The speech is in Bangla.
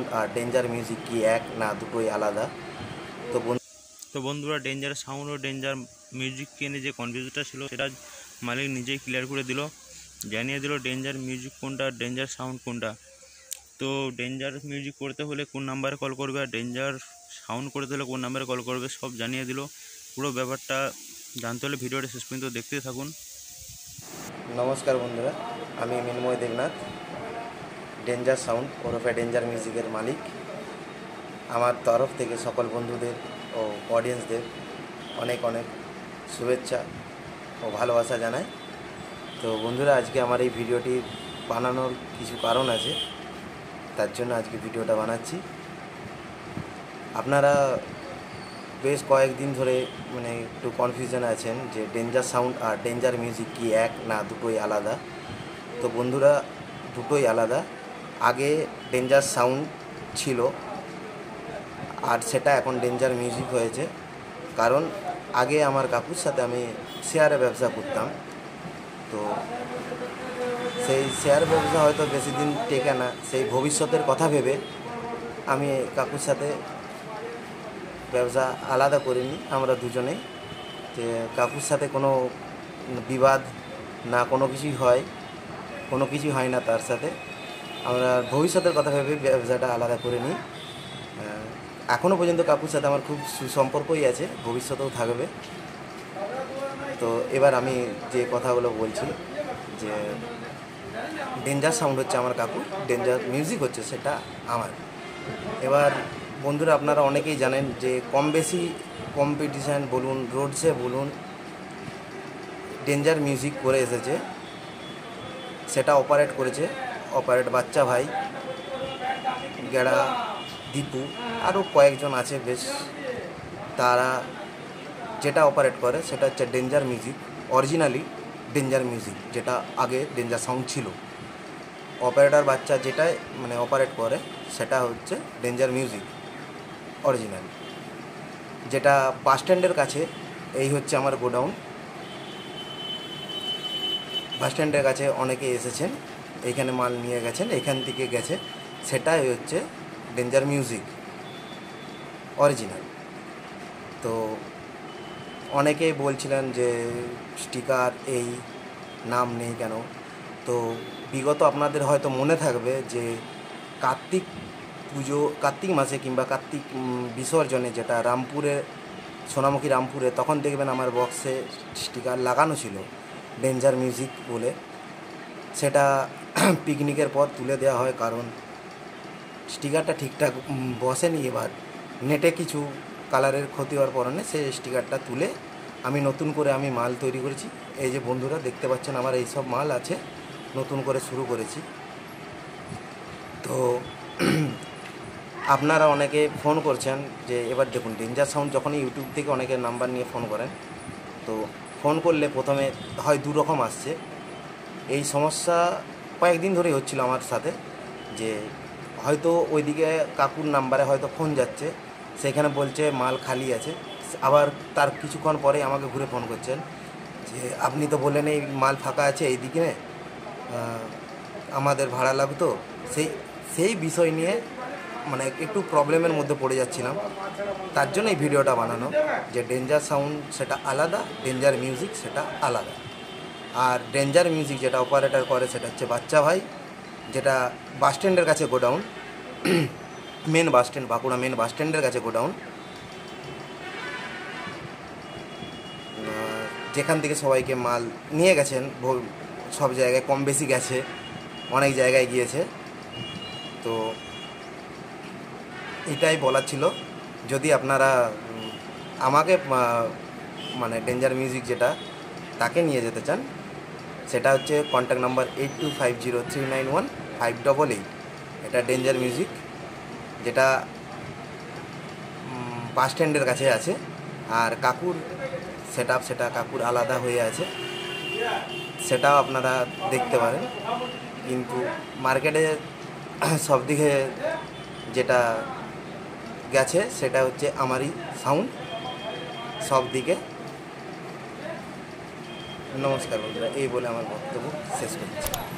আর ডেঞ্জার মিউজিক কি এক না দুটোই আলাদা? তো বন্ধুরা, ডেঞ্জার সাউন্ড ও ডেঞ্জার মিউজিককে নিয়ে যে কনফিউজনটা ছিল সেটা মালিক নিজেই ক্লিয়ার করে দিল, জানিয়ে দিল ডেঞ্জার মিউজিক কোনটা, ডেঞ্জার সাউন্ড কোনটা। তো ডেঞ্জার মিউজিক করতে হলে কোন নাম্বারে কল করবে আর ডেঞ্জার সাউন্ড করতে হলে কোন নাম্বারে কল করবে সব জানিয়ে দিল। পুরো ব্যাপারটা জানতে হলে ভিডিওটা শেষ পর্যন্ত দেখতে থাকুন। নমস্কার বন্ধুরা, আমি মিনময় দেবনাথ, ডেঞ্জার সাউন্ড ওরফে ডেঞ্জার মিউজিকের মালিক। আমার তরফ থেকে সকল বন্ধুদের ও অডিয়েন্সদের অনেক অনেক শুভেচ্ছা ও ভালোবাসা জানাই। তো বন্ধুরা, আজকে আমার এই ভিডিওটি বানানোর কিছু কারণ আছে, তার জন্য আজকে ভিডিওটা বানাচ্ছি। আপনারা বেশ কয়েকদিন ধরে একটু কনফিউশনে আছেন যে ডেঞ্জার সাউন্ড আর ডেঞ্জার মিউজিক কি এক না দুটোই আলাদা। তো বন্ধুরা, দুটোই আলাদা। আগে ডেঞ্জার সাউন্ড ছিল আর সেটা এখন ডেঞ্জার মিউজিক হয়েছে। কারণ আগে আমার কাকুর সাথে আমি শেয়ারে ব্যবসা করতাম। তো সেই শেয়ার ব্যবসা হয়তো বেশি দিন টেকে না, সেই ভবিষ্যতের কথা ভেবে আমি কাকুর সাথে ব্যবসা আলাদা করিনি। আমরা দুজনেই যে কাকুর সাথে কোনো বিবাদ না কোনো কিছুই হয় না তার সাথে। আমরা ভবিষ্যতের কথা ভেবে ব্যবসাটা আলাদা করে নিই। এখনও পর্যন্ত কাকুর সাথে আমার খুব সুসম্পর্কই আছে, ভবিষ্যতেও থাকবে। তো এবার আমি যে কথাগুলো বলছি, যে ডেঞ্জার সাউন্ড হচ্ছে আমার কাকুর, ডেঞ্জার মিউজিক হচ্ছে সেটা আমার। এবার বন্ধুরা, আপনারা অনেকেই জানেন যে কম বেশি কম্পিটিশান বলুন, রোডসে বলুন, ডেঞ্জার মিউজিক করে এসেছে। সেটা অপারেট করেছে বাচ্চা ভাই, গেড়া, দীপু, আরও কয়েকজন আছে বেশ। তারা যেটা অপারেট করে সেটা হচ্ছে danger music, originally danger music, যেটা আগে ডেঞ্জার সাউন্ড ছিল। অপারেটর বাচ্চা যেটাই অপারেট করে সেটা হচ্ছে ডেঞ্জার মিউজিক অরিজিনাল, যেটা বাস স্ট্যান্ডের কাছে। এই হচ্ছে আমার গোডাউন। বাস স্ট্যান্ডের কাছে অনেকে এসেছেন, এইখানে মাল নিয়ে গেছেন, এখান থেকে গেছে। সেটাই হচ্ছে ডেঞ্জার মিউজিক অরিজিনাল। তো অনেকেই বলছিলেন যে স্টিকার এই নাম নেই কেন। তো বিগত আপনাদের হয়তো মনে থাকবে যে কার্তিক মাসে কিংবা কার্তিক বিসর্জনে, যেটা রামপুরে, সোনামুখী রামপুরে, তখন দেখবেন আমার বক্সে স্টিকার লাগানো ছিল ডেঞ্জার মিউজিক বলে। সেটা পিকনিকের পর তুলে দেওয়া হয়, কারণ স্টিকারটা ঠিকঠাক বসেনি। এবার নেটে কিছু কালারের ক্ষতি হওয়ার কারণে সেই স্টিকারটা তুলে আমি নতুন করে মাল তৈরি করেছি। এই যে বন্ধুরা দেখতে পাচ্ছেন, আমার এই সব মাল আছে, নতুন করে শুরু করেছি। তো আপনারা অনেকে ফোন করছেন যে, এবার দেখুন ডেঞ্জার সাউন্ড যখনই ইউটিউব থেকে অনেকে নাম্বার নিয়ে ফোন করেন, তো ফোন করলে প্রথমে হয় দু রকম আসছে। এই সমস্যা কয়েকদিন ধরেই হচ্ছিল আমার সাথে, যে হয়তো ওইদিকে কাকুর নাম্বারে হয়তো ফোন যাচ্ছে, সেখানে বলছে মাল খালি আছে। আবার তার কিছুক্ষণ পরে আমাকে ঘুরে ফোন করছেন যে আপনি তো বললেন এই মাল ফাঁকা আছে এইদিকে, আমাদের ভাড়া লাগতো। সেই বিষয় নিয়ে একটু প্রবলেমের মধ্যে পড়ে যাচ্ছিলাম। তার জন্য এই ভিডিওটা বানানো, যে ডেঞ্জার সাউন্ড সেটা আলাদা, ডেঞ্জার মিউজিক সেটা আলাদা। আর ডেঞ্জার মিউজিক যেটা অপারেটর করে সেটা হচ্ছে বাচ্চা ভাই, যেটা বাস স্ট্যান্ডের কাছে গোডাউন, মেন বাস স্ট্যান্ড, বাঁকুড়া মেন বাস স্ট্যান্ডের কাছে গোডাউন, যেখান থেকে সবাইকে মাল নিয়ে গেছেন। সব জায়গায় কম বেশি গেছে, অনেক জায়গায় গিয়েছে। তো এটাই বলার ছিল। যদি আপনারা আমাকে ডেঞ্জার মিউজিক যেটা, তাকে নিয়ে যেতে চান, সেটা হচ্ছে কন্ট্যাক্ট নাম্বার 8250391588। এটা ডেঞ্জার মিউজিক, যেটা বাস স্ট্যান্ডের কাছে আছে। আর কাকুর সেটা কাকুর আলাদা হয়ে আছে, সেটাও আপনারা দেখতে পারেন। কিন্তু মার্কেটে সব দিকে যেটা গেছে সেটা হচ্ছে আমারই সাউন্ড সব দিকে। নমস্কার বন্ধুরা, এই বলে আমার বক্তব্য শেষ করছি।